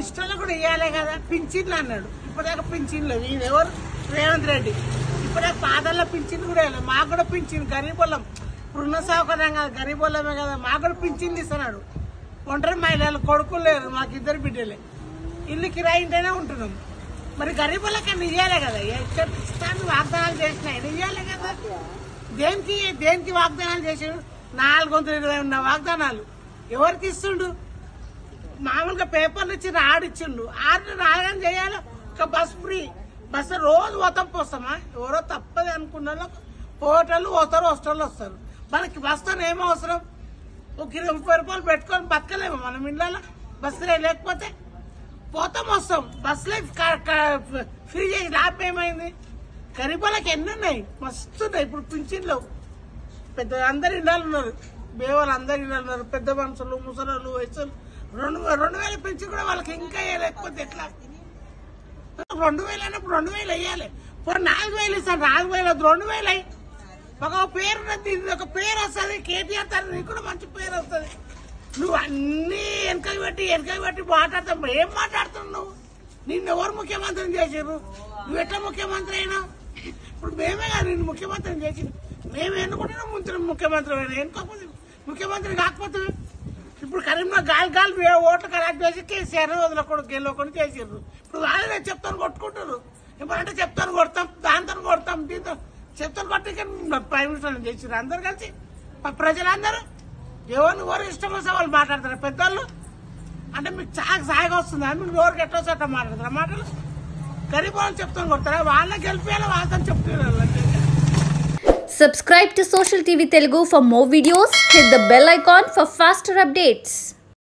ఇష్టంలో కూడా ఇవ్వాలి కదా. పింఛన్లు అన్నాడు, ఇప్పటిదాకా పింఛన్లు. ఈయన ఎవరు? రేవంత్ రెడ్డి. ఇప్పటిదాకా పాదల్లో పింఛన్లు కూడా వేయలేదు. మాకు కూడా పింఛన్ గరీబోళ్ళం, ఇప్పుడున్న సౌకర్యం కదా, గరీబోళ్ళమే కదా, మాకు కూడా పింఛన్లు ఇస్తున్నాడు. ఒంటరి మహిళలు కొడుకులు లేరు, మాకు 2 బిడ్డలే. ఇల్లు కిరాయి ఇంటేనే ఉంటున్నాం. మరి గరీబులకన్నా ఇవ్వాలి కదా. ఇష్టాన్ని వాగ్దానాలు చేసినాయి ఇవ్వాలి కదా. దేనికి వాగ్దానాలు చేసాడు? 420 ఉన్న వాగ్దానాలు ఎవరికి ఇస్తుండు? మామూలుగా పేపర్లు ఇచ్చి ఆడిచ్చిండు. రాగానే చేయాలి. ఒక బస్ ఫ్రీ బస్సు రోజు పోతామా? ఎవరో తప్పది అనుకున్న హోటళ్ళు పోతారు, హాస్టల్లో వస్తారు. మనకి బస్తో ఏమో అవసరం? ఒక 20 రూపాయలు పెట్టుకొని బతకలేము మనం ఇళ్ళలో. బస్సులే లేకపోతే పోతాం వస్తాం. బస్సులే ఫ్రీ చేసి లాభం ఏమైంది? గరీబులకు ఎన్ని ఉన్నాయి? మస్తున్నాయి. ఇప్పుడు పింఛన్లు పెద్ద అందరు ఇళ్ళలు ఉన్నారు, బేవాళ్ళు అందరు ఇళ్ళలు ఉన్నారు. పెద్ద మనుషులు, ముసలు, వయసులు 2000 పెంచి కూడా వాళ్ళకి ఇంకా లేకపోతే ఎట్లా? 2000 అన్నప్పుడు 2000 వేయాలి. ఇప్పుడు 4000 ఇస్తాను. 4000 2000 అయ్యి ఒక పేరు ఒక పేరు వస్తుంది. కేటీఆర్ తన నీకు కూడా మంచి పేరు వస్తుంది. నువ్వు అన్ని వెనకకి పెట్టి మాట్లాడతావు. ఏం మాట్లాడుతున్నావు నువ్వు? నిన్ను ఎవరు ముఖ్యమంత్రిని చేసారు? నువ్వు ఎట్లా ముఖ్యమంత్రి అయినా? ఇప్పుడు మేమే కదా నిన్ను ముఖ్యమంత్రిని చేసింది. మేము ఎన్నుకుంటున్నాం ముఖ్యమంత్రి అయినా. ఎన్నుకోకపోతే ముఖ్యమంత్రి కాకపోతే ఇప్పుడు కరీంనగర్ గాలి ఓట్లు కలెక్ట్ చేసి కేసీఆర్ వదలకూడదు గెలవకుండా చేసారు. ఇప్పుడు వాళ్ళే చెప్తాను కొట్టుకుంటారు. ఇప్పుడంటే చెప్తాను కొడతాం, దాంతో కొడతాం, దీంతో చెప్తాను కొట్టి ప్రైమ్ మినిస్టర్ చేసారు. అందరు కలిసి ప్రజలందరూ ఎవరు ఇష్టం వస్తే వాళ్ళు మాట్లాడతారు. పెద్దోళ్ళు అంటే మీకు సాయిగా వస్తుందా? మీకు ఎవరికి ఎట్లా వస్తే మాట్లాడతారా? మాటలు గరీబ్ వాళ్ళు చెప్తాను కొడతారా? వాళ్ళే గెలిపేయాలి, వాళ్ళతో చెప్తున్నారు. Subscribe to Social TV Telugu for more videos. Hit the bell icon for faster updates.